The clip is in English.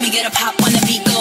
We get a pop when the beat goes.